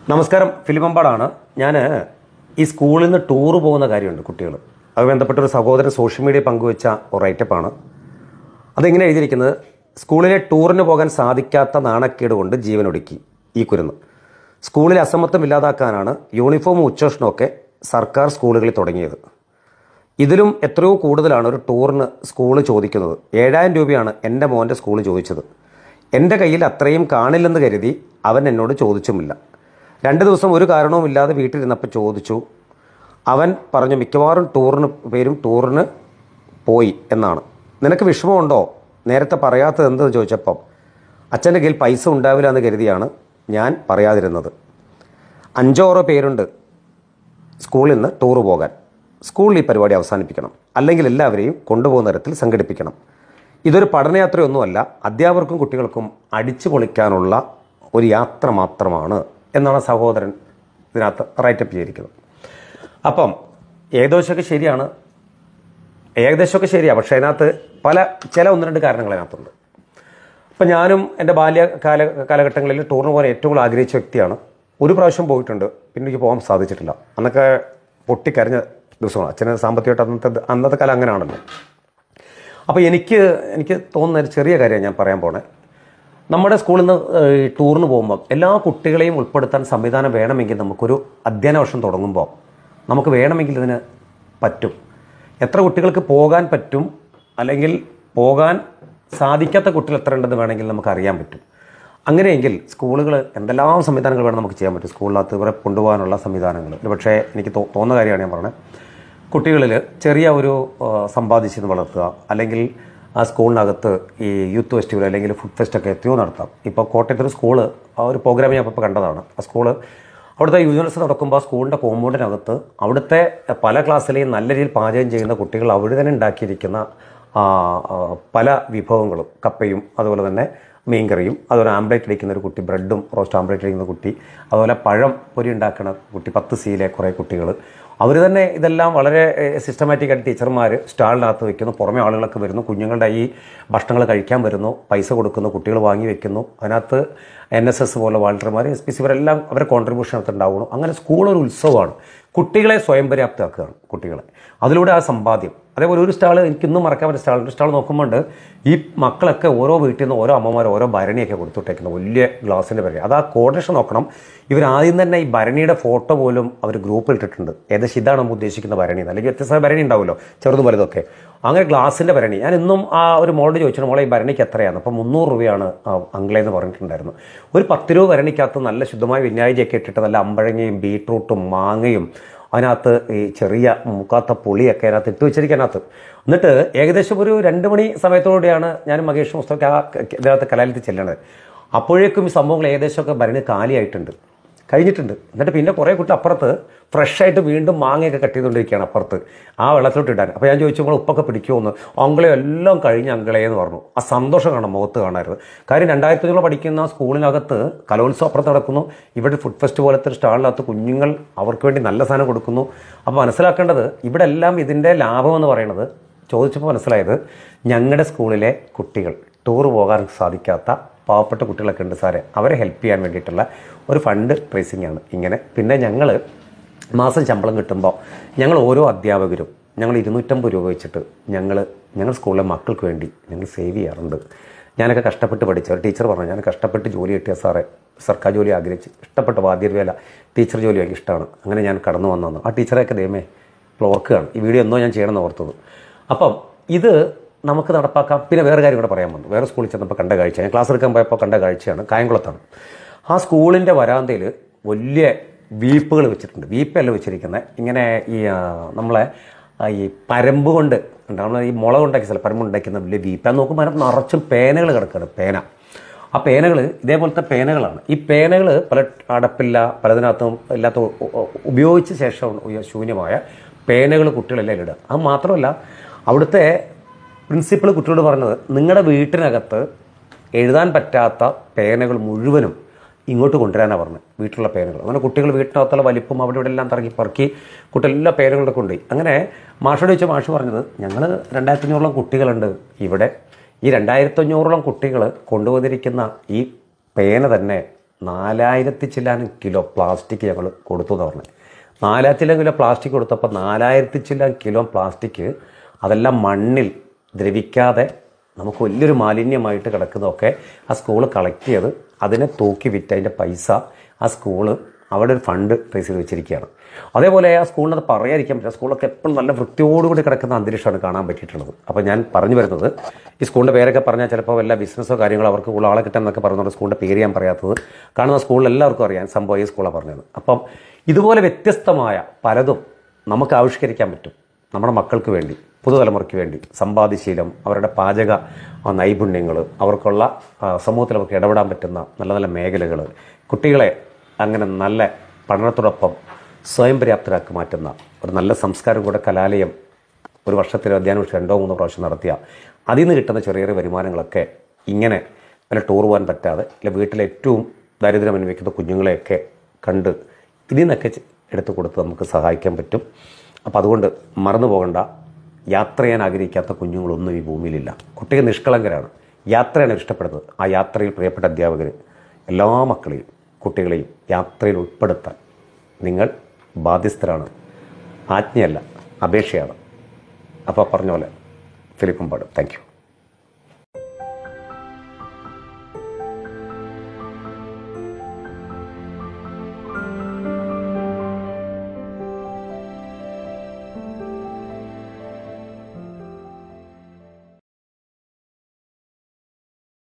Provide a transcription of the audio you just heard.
നമസ്കാരം, ഫിലിമമ്പാടാണ്. ഞാൻ ഈ സ്കൂളിൽ നിന്ന് ടൂറ് പോകുന്ന കാര്യമുണ്ട് കുട്ടികൾ. അത് ബന്ധപ്പെട്ട ഒരു സഹോദരൻ സോഷ്യൽ മീഡിയ പങ്കുവെച്ച ഒരു റൈറ്റപ്പാണ്. അതെങ്ങനെ എഴുതിയിരിക്കുന്നത്: സ്കൂളിലെ ടൂറിന് പോകാൻ സാധിക്കാത്ത നാണക്കേട് കൊണ്ട് ജീവനൊടുക്കി ഈ കുരുന്ന്. സ്കൂളിൽ അസമത്വം ഇല്ലാതാക്കാനാണ് യൂണിഫോമും ഉച്ചഭക്ഷണമൊക്കെ സർക്കാർ സ്കൂളുകളിൽ തുടങ്ങിയത്. ഇതിലും എത്രയോ കൂടുതലാണ് ഒരു ടൂറിന് സ്കൂൾ ചോദിക്കുന്നത്. 7000 രൂപയാണ് എൻ്റെ മോൻ്റെ സ്കൂൾ ചോദിച്ചത്. എൻ്റെ കയ്യിൽ അത്രയും കാണില്ലെന്ന് കരുതി അവൻ എന്നോട് ചോദിച്ചുമില്ല. 2 ദിവസം ഒരു കാരണവുമില്ലാതെ വീട്ടിലിരുന്നപ്പോൾ ചോദിച്ചു. അവൻ പറഞ്ഞു മിക്കവാറും ടൂറിന് പോയി എന്നാണ്. നിനക്ക് വിഷമമുണ്ടോ നേരത്തെ പറയാത്തത് എന്തെന്ന് ചോദിച്ചപ്പം അച്ഛൻ്റെ കയ്യിൽ പൈസ ഉണ്ടാവില്ല എന്ന് കരുതിയാണ് ഞാൻ പറയാതിരുന്നത്. 5-6 പേരുണ്ട് സ്കൂളിൽ നിന്ന് ടൂറ് പോകാൻ. സ്കൂളിൽ ഈ പരിപാടി അവസാനിപ്പിക്കണം, അല്ലെങ്കിൽ എല്ലാവരെയും കൊണ്ടുപോകുന്ന തരത്തിൽ സംഘടിപ്പിക്കണം. ഇതൊരു പഠനയാത്രയൊന്നുമല്ല, അധ്യാപകർക്കും കുട്ടികൾക്കും അടിച്ചു പൊളിക്കാനുള്ള ഒരു യാത്ര മാത്രമാണ് എന്നാണ് സഹോദരൻ ഇതിനകത്ത് റൈറ്റപ്പ് ചെയ്തിരിക്കുന്നത്. അപ്പം ഏകദേശമൊക്കെ ശരിയാണ്, പക്ഷേ അതിനകത്ത് ചില 1-2 കാരണങ്ങൾ അതിനകത്തുണ്ട്. അപ്പം ഞാനും എൻ്റെ കാലഘട്ടങ്ങളിൽ ടൂറിന് പോകാൻ ഏറ്റവും കൂടുതൽ ആഗ്രഹിച്ച വ്യക്തിയാണ്. ഒരു പ്രാവശ്യം പോയിട്ടുണ്ട്, പിന്നെ എനിക്ക് പോകാൻ സാധിച്ചിട്ടില്ല. അന്നൊക്കെ പൊട്ടിക്കരഞ്ഞ ദിവസമാണ്. അച്ഛന് സാമ്പത്തികമായിട്ട് അന്നത്തെ കാലം അങ്ങനെയാണല്ലോ. അപ്പോൾ എനിക്ക് തോന്നുന്ന ഒരു ചെറിയ കാര്യമാണ് ഞാൻ പറയാൻ പോണേ. നമ്മുടെ സ്കൂളിൽ നിന്ന് ടൂറിന് പോകുമ്പോൾ എല്ലാ കുട്ടികളെയും ഉൾപ്പെടുത്താൻ സംവിധാനം വേണമെങ്കിൽ നമുക്കൊരു അധ്യയന വർഷം തുടങ്ങുമ്പോൾ നമുക്ക് വേണമെങ്കിൽ ഇതിന് പറ്റും. എത്ര കുട്ടികൾക്ക് പോകാൻ പറ്റും, അല്ലെങ്കിൽ പോകാൻ സാധിക്കാത്ത കുട്ടികൾ എത്ര ഉണ്ടെന്ന് വേണമെങ്കിൽ നമുക്ക് അറിയാൻ പറ്റും. അങ്ങനെയെങ്കിൽ സ്കൂളുകൾ എന്തെല്ലാം സംവിധാനങ്ങൾ വേണം നമുക്ക് ചെയ്യാൻ പറ്റും. സ്കൂളിനകത്ത് ഇവരെ കൊണ്ടുപോകാനുള്ള സംവിധാനങ്ങൾ. പക്ഷേ എനിക്ക് തോന്നുന്ന കാര്യമാണ് ഞാൻ പറഞ്ഞത്. കുട്ടികളിൽ ചെറിയ ഒരു സമ്പാദിച്ചെന്ന് വളർത്തുക, അല്ലെങ്കിൽ ആ സ്കൂളിനകത്ത് ഈ യൂത്ത് ഫെസ്റ്റിവൽ അല്ലെങ്കിൽ ഫുഡ് ഫെസ്റ്റൊക്കെ എത്തിയോ നടത്താം. ഇപ്പോൾ കോട്ടയത്തൊരു സ്കൂള് ആ ഒരു പ്രോഗ്രാം ഞാൻ ഇപ്പോൾ കണ്ടതാണ്. ആ സ്കൂള് അവിടുത്തെ യൂണിവേഴ്സിറ്റി നടക്കുമ്പോൾ ആ സ്കൂളിൻ്റെ കോമ്പൗണ്ടിനകത്ത് അവിടുത്തെ പല ക്ലാസ്സിലെയും നല്ല രീതിയിൽ പാചകം ചെയ്യുന്ന കുട്ടികൾ അവിടെ തന്നെ ഉണ്ടാക്കിയിരിക്കുന്ന പല വിഭവങ്ങളും, കപ്പയും അതുപോലെ തന്നെ മീൻകറിയും, അതുപോലെ ആംബ്ലേറ്റ് അടിക്കുന്ന ഒരു കുട്ടി, ബ്രെഡും റോസ്റ്റ് ആംബ്ലേറ്റ് അടിക്കുന്ന കുട്ടി, അതുപോലെ പഴം പൊരി ഉണ്ടാക്കുന്ന കുട്ടി, 10 സീലെ കുറേ കുട്ടികൾ, അവർ തന്നെ ഇതെല്ലാം വളരെ സിസ്റ്റമാറ്റിക്കായിട്ട് ടീച്ചർമാർ സ്റ്റാളിനകത്ത് വയ്ക്കുന്നു. പുറമെ ആളുകളൊക്കെ വരുന്നു, കുഞ്ഞുങ്ങളുടെ ഈ ഭക്ഷണങ്ങൾ കഴിക്കാൻ വരുന്നു, പൈസ കൊടുക്കുന്നു, കുട്ടികൾ വാങ്ങി വെക്കുന്നു. അതിനകത്ത് NSS പോലെ വാളണ്ടിയർമാർ, SPC ഇവരെല്ലാം അവരുടെ കോൺട്രിബ്യൂഷൻ അകത്ത് ഉണ്ടാവുന്നു. അങ്ങനെ സ്കൂൾ ഒരു ഉത്സവമാണ്. കുട്ടികളെ സ്വയം പര്യാപ്തമാക്കുകയാണ് കുട്ടികളെ. അതിലൂടെ ആ സമ്പാദ്യം. അതേപോലെ ഒരു സ്റ്റാൾ എനിക്കിന്നും മറക്കാൻ പറ്റിയ സ്റ്റാൾ നോക്കുമ്പോൾ ഈ മക്കളൊക്കെ ഓരോ വീട്ടിൽ നിന്ന് ഓരോ അമ്മമാർ ഓരോ ഭരണിയൊക്കെ കൊടുത്തുവിട്ടേക്കുന്നത്, വലിയ ഗ്ലാസിൻ്റെ ഭരണി. അത് ആ കോർഡിനേഷൻ നോക്കണം. ഇവരാദ്യം തന്നെ ഈ ഭരണിയുടെ ഫോട്ടോ പോലും അവർ ഗ്രൂപ്പിൽ ഇട്ടിട്ടുണ്ട്. ഏകദേശം ഇതാണ് നമ്മൾ ഉദ്ദേശിക്കുന്ന ഭരണി, അല്ലെങ്കിൽ വ്യത്യസ്ത ഭരണി ഉണ്ടാവുമല്ലോ, ചെറുതും വലുതൊക്കെ. അങ്ങനെ ഗ്ലാസിൻ്റെ ഭരണി. ഞാൻ ഇന്നും ആ ഒരു മോളോട് ചോദിച്ചു, മോളെ ഈ ഭരണിക്ക് എത്രയാണ്? അപ്പം 300 രൂപയാണ് അങ്കിളെന്ന് പറഞ്ഞിട്ടുണ്ടായിരുന്നു. ഒരു 10 രൂപ ഭരണിക്കകത്ത് നല്ല ശുദ്ധമായ വിനാഗിരിയൊക്കെ ഇട്ടിട്ട് നല്ല അമ്പഴങ്ങയും ബീട്രൂട്ടും മാങ്ങയും അതിനകത്ത് ഈ ചെറിയ മുക്കാത്ത പുളിയൊക്കെ അതിനകത്ത് ഇട്ട് വെച്ചിരിക്കാനകത്ത്. എന്നിട്ട് ഏകദേശം ഒരു 2 മണി സമയത്തോടെയാണ് ഞാനും മകേഷും പുസ്തകം ഇതിനകത്ത് കലാലയത്തിൽ ചെല്ലണത്. അപ്പോഴേക്കും ഈ സംഭവങ്ങൾ ഏകദേശമൊക്കെ ഭരണി കാലിയായിട്ടുണ്ട്, കഴിഞ്ഞിട്ടുണ്ട്. എന്നിട്ട് പിന്നെ കുറേ കുട്ടി അപ്പുറത്ത് ഫ്രഷായിട്ട് വീണ്ടും മാങ്ങയൊക്കെ കട്ട് ചെയ്തുകൊണ്ടിരിക്കുകയാണ് അപ്പുറത്ത് ആ വെള്ളത്തിലോട്ട് ഇടാൻ. അപ്പോൾ ഞാൻ ചോദിച്ചു, നമ്മൾ ഉപ്പൊക്കെ പിടിക്കുമെന്ന്. അങ്കളെ എല്ലാം കഴിഞ്ഞ് അങ്കളേ എന്ന് പറഞ്ഞു. ആ സന്തോഷം കാണാം മുഖത്ത് കാണാറുണ്ട്. കാര്യം 2005 പഠിക്കുന്ന സ്കൂളിനകത്ത് കലോത്സവം അപ്പുറത്ത് നടക്കുന്നു, ഇവിടെ ഫുഡ് ഫെസ്റ്റ് പോലത്തെ സ്റ്റാളിനകത്ത് കുഞ്ഞുങ്ങൾ അവർക്ക് വേണ്ടി നല്ല സാധനം കൊടുക്കുന്നു. അപ്പോൾ മനസ്സിലാക്കേണ്ടത് ഇവിടെ എല്ലാം ഇതിൻ്റെ ലാഭമെന്ന് പറയുന്നത്, ചോദിച്ചപ്പോൾ മനസ്സിലായത്, ഞങ്ങളുടെ സ്കൂളിലെ കുട്ടികൾ ടൂർ പോകാൻ സാധിക്കാത്ത പാവപ്പെട്ട കുട്ടികളൊക്കെ ഉണ്ട് സാറേ, അവരെ ഹെൽപ്പ് ചെയ്യാൻ വേണ്ടിയിട്ടുള്ള ഒരു ഫണ്ട് റേസിംഗ് ആണ് ഇങ്ങനെ. പിന്നെ ഞങ്ങൾ മാസം ശമ്പളം കിട്ടുമ്പോൾ ഞങ്ങൾ ഓരോ അധ്യാപകരും ഞങ്ങൾ 250 രൂപ വെച്ചിട്ട് ഞങ്ങൾ സ്കൂളിലെ മക്കൾക്ക് വേണ്ടി ഞങ്ങൾ സേവ് ചെയ്യാറുണ്ട്. ഞാനൊക്കെ കഷ്ടപ്പെട്ട് പഠിച്ച ഒരു ടീച്ചർ പറഞ്ഞു, ഞാൻ കഷ്ടപ്പെട്ട് ജോലി കിട്ടിയ സാറേ, സർക്കാർ ജോലി ആഗ്രഹിച്ച് ഇഷ്ടപ്പെട്ട വാദ്യവേല ടീച്ചർ ജോലി എനിക്ക് ഇഷ്ടമാണ്, അങ്ങനെ ഞാൻ കടന്നു വന്നു. ആ ടീച്ചറെയൊക്കെ ദൈവമേ ഓർക്കുകയാണ്. ഈ വീഡിയോ എന്നോ ഞാൻ ചെയ്യണമെന്ന് ഓർത്തത്. അപ്പം ഇത് നമുക്ക് നടപ്പാക്കാം. പിന്നെ വേറെ കാര്യം കൂടെ പറയാൻ വന്നു. വേറെ സ്കൂളിൽ ചെന്നപ്പോൾ കണ്ട കാഴ്ച, ഞാൻ ക്ലാസ് എടുക്കാൻ പോയപ്പോൾ കണ്ട കാഴ്ചയാണ്. കായംകുളത്താണ്. ആ സ്കൂളിൻ്റെ വരാന്തയിൽ വലിയ വീപ്പുകൾ വെച്ചിട്ടുണ്ട്. വീപ്പല്ല വെച്ചിരിക്കുന്നത്, ഇങ്ങനെ ഈ നമ്മളെ ഈ പരമ്പ് കൊണ്ട് നമ്മൾ ഈ മുളക് ഉണ്ടാക്കിയ സ്ഥലം പരമ്പ് ഉണ്ടാക്കുന്ന വലിയ വീപ്പ. നോക്കുമ്പോൾ അതിനകത്ത് നിറച്ചും പേനകൾ കിടക്കുകയാണ്. പേന. ആ പേനകൾ ഇതേപോലത്തെ പേനകളാണ്. ഈ പേനകൾ പല അടപ്പില്ല, പലതിനകത്തും ഇല്ലാത്ത ഉപയോഗിച്ച ശേഷം ശൂന്യമായ പേനകൾ കുട്ടികളെല്ലാം ഇടുക. അത് മാത്രമല്ല, അവിടുത്തെ പ്രിൻസിപ്പൾ കുട്ടികളോട് പറഞ്ഞത്, നിങ്ങളുടെ വീട്ടിനകത്ത് എഴുതാൻ പറ്റാത്ത പേനകൾ മുഴുവനും ഇങ്ങോട്ട് കൊണ്ടുവരാനാണ് പറഞ്ഞത്, വീട്ടിലുള്ള പേനകൾ. അങ്ങനെ കുട്ടികൾ വീട്ടിനകത്തുള്ള വലിപ്പം അവിടെ ഇവിടെ എല്ലാം പറക്കി കുട്ടികൾ എല്ലാ പേനകളുടെ കൊണ്ടുപോയി. അങ്ങനെ മാഷോട് ചോദിച്ച മാഷ് പറഞ്ഞത്, ഞങ്ങൾ 2500 കുട്ടികളുണ്ട് ഇവിടെ. ഈ 2500 കുട്ടികൾ കൊണ്ടുവന്നിരിക്കുന്ന ഈ പേന തന്നെ 4000 ചില്ലാനും കിലോ പ്ലാസ്റ്റിക് ഞങ്ങൾ കൊടുത്തു എന്ന് പറഞ്ഞു. 4000 കിലോ പ്ലാസ്റ്റിക് കൊടുത്തപ്പോൾ 4000 ചില്ലാൻ കിലോ പ്ലാസ്റ്റിക് അതെല്ലാം മണ്ണിൽ ദ്രവിക്കാതെ നമുക്ക് വലിയൊരു മാലിന്യമായിട്ട് കിടക്കുന്നതൊക്കെ ആ സ്കൂൾ കളക്ട് ചെയ്ത് അതിനെ തൂക്കി വിറ്റ് അതിൻ്റെ പൈസ ആ സ്കൂള് അവിടെ ഒരു ഫണ്ട് റേസ് ചെയ്ത് വെച്ചിരിക്കുകയാണ്. അതേപോലെ ആ സ്കൂളിനത് പറയാതിരിക്കാൻ പറ്റില്ല. സ്കൂളൊക്കെ എപ്പോഴും നല്ല വൃത്തിയോടുകൂടി കിടക്കുന്ന അന്തരീക്ഷമാണ് കാണാൻ പറ്റിയിട്ടുള്ളത്. അപ്പോൾ ഞാൻ പറഞ്ഞു വരുന്നത്, ഈ സ്കൂളിൻ്റെ പേരൊക്കെ പറഞ്ഞാൽ ചിലപ്പോൾ വല്ല ബിസിനസ്സോ കാര്യങ്ങളോ അവർക്ക് ആളെ കിട്ടാമെന്നൊക്കെ പറഞ്ഞുകൊണ്ട് സ്കൂളിൻ്റെ പേര് ഞാൻ പറയാത്തത്, കാണുന്ന സ്കൂളിൽ എല്ലാവർക്കും അറിയാം സംഭവം ഈ സ്കൂളാണ് പറഞ്ഞത്. അപ്പം ഇതുപോലെ വ്യത്യസ്തമായ പലതും നമുക്ക് ആവിഷ്കരിക്കാൻ പറ്റും നമ്മുടെ മക്കൾക്ക് വേണ്ടി, പുതുതലമുറയ്ക്ക് വേണ്ടി. സമ്പാദ്യശീലം, അവരുടെ പാചക നൈപുണ്യങ്ങൾ, അവർക്കുള്ള സമൂഹത്തിൽ അവർക്ക് ഇടപെടാൻ പറ്റുന്ന നല്ല നല്ല മേഖലകൾ, കുട്ടികളെ അങ്ങനെ നല്ല പഠനത്തോടൊപ്പം സ്വയം പര്യാപ്തരാക്കി മാറ്റുന്ന ഒരു നല്ല സംസ്കാരം കൂടെ കലാലയം ഒരു വർഷത്തിൽ അധ്യയനം 2-3 പ്രാവശ്യം നടത്തിയ അതിൽ നിന്ന് കിട്ടുന്ന ചെറിയ ചെറിയ വരുമാനങ്ങളൊക്കെ ഇങ്ങനെ വല്ല ടൂർ പോകാൻ പറ്റാതെ അല്ലെ വീട്ടിലെ ഏറ്റവും ദാരിദ്ര്യം അനുഭവിക്കുന്ന കുഞ്ഞുങ്ങളെയൊക്കെ കണ്ട് ഇതിൽ നിന്നൊക്കെ എടുത്തു കൊടുത്ത് നമുക്ക് സഹായിക്കാൻ പറ്റും. അപ്പോൾ അതുകൊണ്ട് മറന്നു പോകണ്ട, യാത്ര ചെയ്യാൻ ആഗ്രഹിക്കാത്ത കുഞ്ഞുങ്ങളൊന്നും ഈ ഭൂമിയിലില്ല. കുട്ടികൾ നിഷ്കളങ്കരാണ്, യാത്രയാണ് ഇഷ്ടപ്പെടുന്നത്. ആ യാത്രയിൽ പ്രിയപ്പെട്ട അധ്യാപകർ എല്ലാ മക്കളെയും കുട്ടികളെയും യാത്രയിൽ ഉൾപ്പെടുത്താൻ നിങ്ങൾ ബാധ്യസ്ഥരാണ്. ആജ്ഞയല്ല, അപേക്ഷയാണ്. അപ്പോൾ പറഞ്ഞ പോലെ ഫിലിപ്പുംപാട്. Thank you.